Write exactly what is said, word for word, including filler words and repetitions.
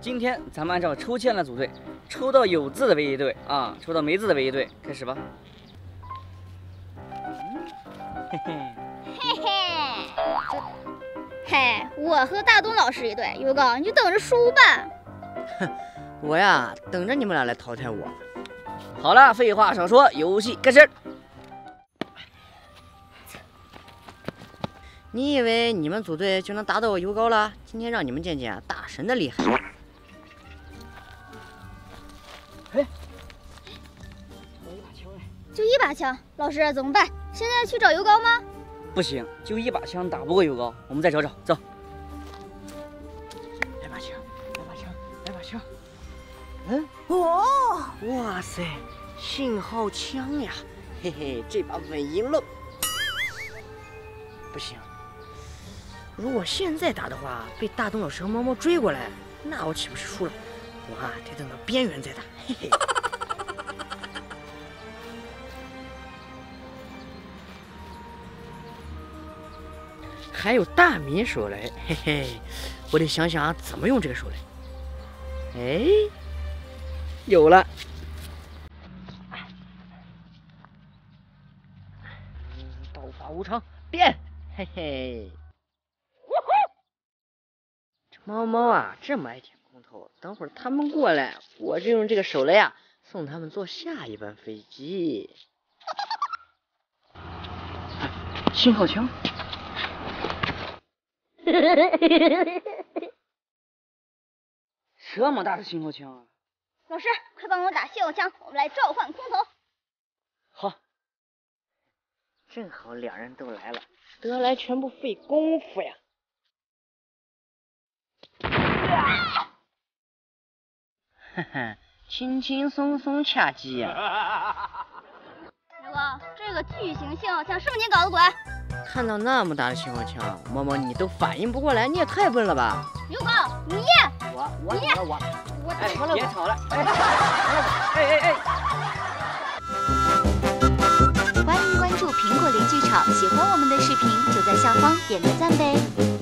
今天咱们按照抽签来组队，抽到有字的为一队啊，抽到没字的为一队，开始吧。嘿嘿嘿嘿，嘿，我和大东老师一队，有个你就等着输吧。 哼，我呀，等着你们俩来淘汰我。 好了，废话少说，游戏开始。 你以为你们组队就能打倒油膏了？今天让你们见见大神的厉害。 哎， 就一把枪，老师怎么办？现在去找油膏吗？ 不行，就一把枪打不过油膏，我们再找找，走。来把枪，来把枪，来把枪。嗯， 哦，哇塞，信号枪呀，嘿嘿，这把稳赢了。不行，如果现在打的话，被大东老师和猫猫追过来，那我岂不是输了？我啊，得等到边缘再打，嘿嘿。还有大米手雷，嘿嘿，我得想想怎么用这个手雷。哎，有了！刀法无常，变！嘿嘿。这猫猫啊，这么爱舔空投，等会儿他们过来，我就用这个手雷啊，送他们坐下一班飞机。 信号枪。这么大的信号枪啊！ 老师，快帮我打信号枪，我们来召唤空投。 好， 正好两人都来了，得来全不费功夫呀！哈哈，轻轻松松掐击呀！ 油膏，这个巨型信号枪是不是你搞的鬼？ 看到那么大的信号枪，猫猫你都反应不过来，你也太笨了吧！ 油膏，你我我你我我哎， 完了别吵了！哎哎哎！ 欢迎关注苹果零剧场，喜欢我们的视频就在下方点个赞呗。